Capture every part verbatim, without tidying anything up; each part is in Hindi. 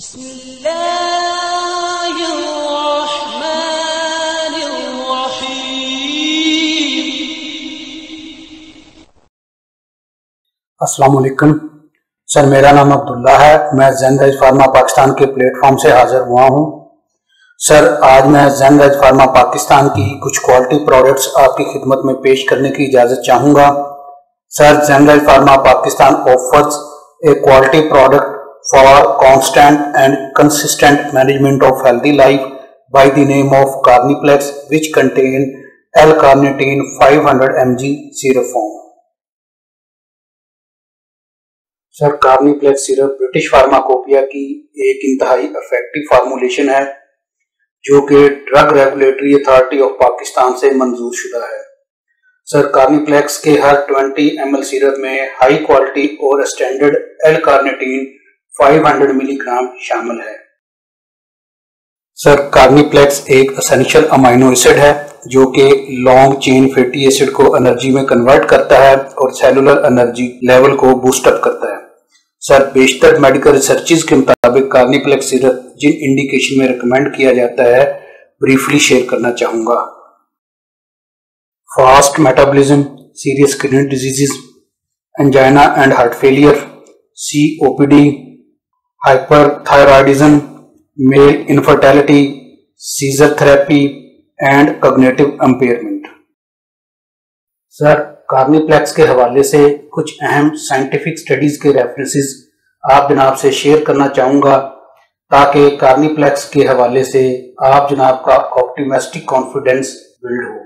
अस्सलाम वालेकुम सर, मेरा नाम अब्दुल्ला है। मैं ज़ेनराइज फार्मा पाकिस्तान के प्लेटफॉर्म से हाजिर हुआ हूं। सर, आज मैं ज़ेनराइज फार्मा पाकिस्तान की कुछ क्वालिटी प्रोडक्ट्स आपकी खिदमत में पेश करने की इजाज़त चाहूँगा। सर, ज़ेनराइज pharma Pakistan offers a quality product for constant and consistent management of healthy life by the name of Carniplex which contain L-carnitine five hundred M G syrup form. Sir, Carniplex syrup British pharmacopoeia की एक इंतहाई इफेक्टिव फार्मूलेशन है जो कि drug regulatory authority of Pakistan से मंजूर शुदा है। सर, कार्निप्लेक्स के हर ट्वेंटी एम एल सिरप में हाई क्वालिटी और standard L-carnitine five hundred milligram शामिल है। सर, कार्निप्लेक्स एक एसेंशियल अमाइनो एसिड है जो कि लॉन्ग चेन फैटी एसिड को एनर्जी में कन्वर्ट करता है और सेलुलर एनर्जी लेवल को बूस्ट अप करता है। सर, बेशतर मेडिकल रिसर्चेज के मुताबिक कार्निप्लेक्स सिरप जिन इंडिकेशन में रिकमेंड किया जाता है ब्रीफली शेयर करना चाहूँगा। Fast metabolism, serious kidney diseases, angina and heart failure, C O P D, hyperthyroidism, male infertility, seizure therapy and cognitive impairment. Sir, Carniplex के हवाले से कुछ अहम साइंटिफिक स्टडीज के रेफरेंसेस आप जनाब से शेयर करना चाहूँगा ताकि कार्निप्लेक्स के हवाले से आप जनाब का ऑप्टिमिस्टिक कॉन्फिडेंस बिल्ड हो।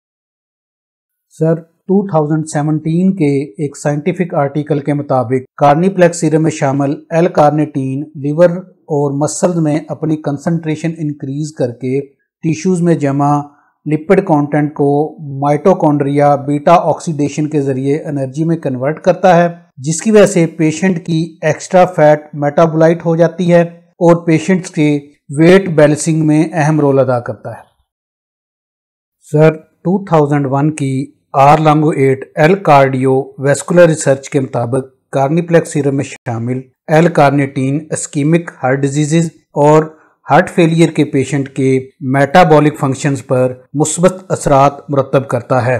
सर, टू थाउजेंड सेवनटीन के एक साइंटिफिक आर्टिकल के मुताबिक कार्निप्लेक्स सिरप में शामिल एल-कार्निटीन लिवर और मसल्स में अपनी कंसंट्रेशन इंक्रीज करके टिश्यूज में जमा लिपिड कंटेंट को माइटोकॉन्ड्रिया बीटा ऑक्सीडेशन के जरिए एनर्जी में कन्वर्ट करता है, जिसकी वजह से पेशेंट की एक्स्ट्रा फैट मेटाबोलाइट हो जाती है और पेशेंट्स के वेट बैलेंसिंग में अहम रोल अदा करता है। सर, टू थाउजेंड वन की R Longo et al cardiovascular research के मुताबिक कार्निप्लेक्स सिरप में शामिल L carnitine ischemic heart diseases और हार्ट फेलियर के पेशेंट के मेटाबॉलिक फंक्शंस पर मुस्बत असरात मुरतब करता है।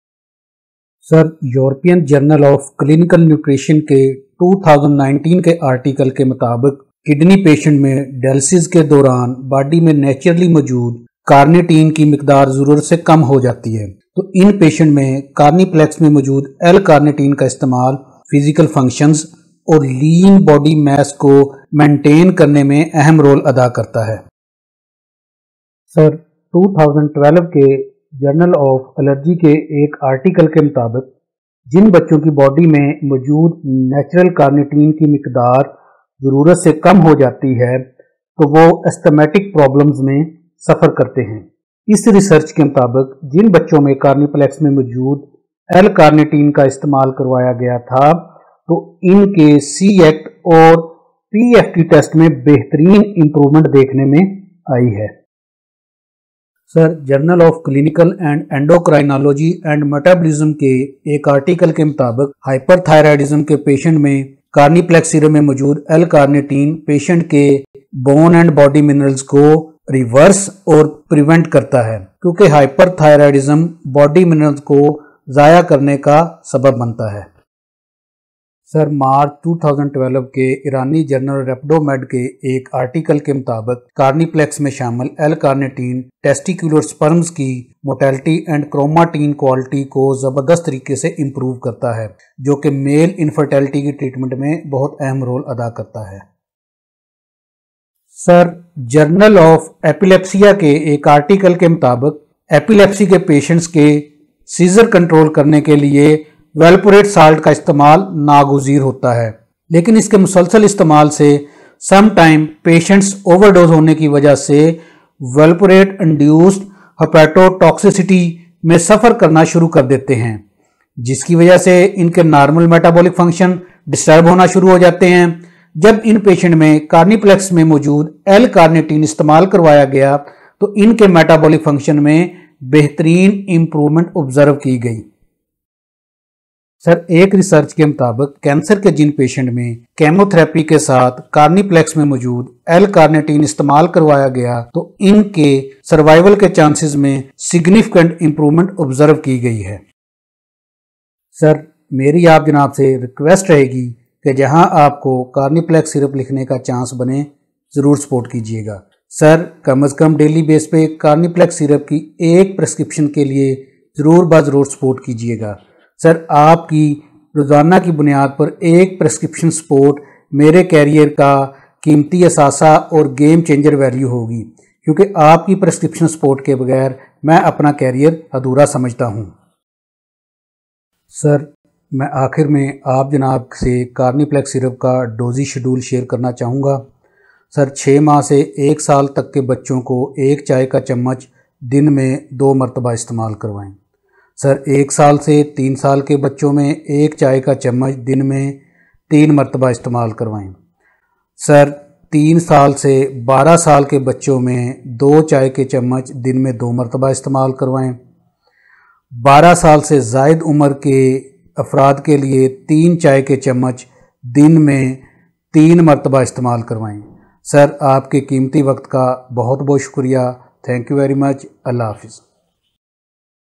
Sir, European journal of clinical nutrition के टू थाउजेंड नाइनटीन के आर्टिकल के मुताबिक किडनी पेशेंट में डायलिसिस के दौरान बॉडी में नेचुरली मौजूद कार्निटीन की मिकदार जरूरत से कम हो जाती है, तो इन पेशेंट में कार्निप्लेक्स में मौजूद एल कार्निटीन का इस्तेमाल फिजिकल फंक्शंस और लीन बॉडी मास को मेंटेन करने में अहम रोल अदा करता है। सर, टू थाउजेंड ट्वेल्व के जर्नल ऑफ एलर्जी के एक आर्टिकल के मुताबिक जिन बच्चों की बॉडी में मौजूद नेचुरल कार्निटीन की मिकदार ज़रूरत से कम हो जाती है तो वो एस्थमेटिक प्रॉब्लम्स में सफ़र करते हैं। इस रिसर्च के मुताबिक जिन बच्चों में कार्निप्लेक्स में मौजूद एल कार्निटीन का इस्तेमाल करवाया गया था तो इनके सी एक्ट और पी एफ टी टेस्ट में बेहतरीन इंप्रूवमेंट देखने में आई है। Sir, journal of clinical and endocrinology and metabolism के एक आर्टिकल के मुताबिक हाइपरथायरॉयडिज्म के पेशेंट में कार्निप्लेक्स सिरप में मौजूद एल कार्निटीन पेशेंट के बोन एंड बॉडी मिनरल्स को रिवर्स और प्रिवेंट करता है, क्योंकि हाइपरथायरॉयडिज्म बॉडी मिनरल्स को ज़ाया करने का सबब बनता है। Sir, March two thousand twelve के ईरानी जर्नल रेप्डोमेड के एक आर्टिकल के मुताबिक कार्निप्लेक्स में शामिल एल कार्निटीन टेस्टिकुलर स्पर्म्स की मोटेलिटी एंड क्रोमाटीन क्वालिटी को ज़बरदस्त तरीके से इम्प्रूव करता है, जो कि मेल इनफर्टिलिटी की ट्रीटमेंट में बहुत अहम रोल अदा करता है। सर, जर्नल ऑफ एपिलेप्सिया के एक आर्टिकल के मुताबिक एपिलेप्सी के पेशेंट्स के सीजर कंट्रोल करने के लिए वेल्पोरेट साल्ट का इस्तेमाल नागुज़ीर होता है, लेकिन इसके मुसलसल इस्तेमाल से सम टाइम पेशेंट्स ओवरडोज होने की वजह से वेल्पोरेट इंड्यूस्ड हेपेटोटॉक्सिसिटी में सफ़र करना शुरू कर देते हैं, जिसकी वजह से इनके नॉर्मल मेटाबॉलिक फंक्शन डिस्टर्ब होना शुरू हो जाते हैं। जब इन पेशेंट में कार्निप्लेक्स में मौजूद एल कार्निटीन इस्तेमाल करवाया गया तो इनके मेटाबॉलिक फंक्शन में बेहतरीन इंप्रूवमेंट ऑब्जर्व की गई। सर एक रिसर्च के मुताबिक कैंसर के जिन पेशेंट में केमोथेरेपी के साथ कार्निप्लेक्स में मौजूद एल कार्निटीन इस्तेमाल करवाया गया तो इनके सर्वाइवल के चांसेस में सिग्निफिकेंट इंप्रूवमेंट ऑब्जर्व की गई है। सर मेरी आप जनाब से रिक्वेस्ट रहेगी कि जहां आपको कार्निप्लेक्स सिरप लिखने का चांस बने ज़रूर सपोर्ट कीजिएगा। सर कम अज़ कम डेली बेस पे कार्निप्लेक्स सिरप की एक प्रिस्क्रिप्शन के लिए ज़रूर ब ज़रूर सपोर्ट कीजिएगा। सर आपकी रोज़ाना की बुनियाद पर एक प्रिस्क्रिप्शन सपोर्ट मेरे कैरियर का कीमती असासा और गेम चेंजर वैल्यू होगी, क्योंकि आपकी प्रिस्क्रिप्शन सपोर्ट के बगैर मैं अपना कैरियर अधूरा समझता हूं। सर मैं आखिर में आप जनाब से कार्निप्लेक्स सिरप का डोजी शेड्यूल शेयर करना चाहूँगा। सर छः माह से एक साल तक के बच्चों को एक चाय का चम्मच दिन में दो मरतबा इस्तेमाल करवाएं। सर एक साल से तीन साल के बच्चों में एक चाय का चम्मच दिन में तीन मरतबा इस्तेमाल करवाएं। सर तीन साल से बारह साल के बच्चों में दो चाय के चम्मच दिन में दो मरतबा इस्तेमाल करवाएं। बारह साल से ज़ायद उम्र के अफराद के लिए तीन चाय के चम्मच दिन में तीन मरतबा इस्तेमाल करवाएं। सर आपके कीमती वक्त का बहुत बहुत शुक्रिया। Thank you very much. अल्लाह हाफिज़।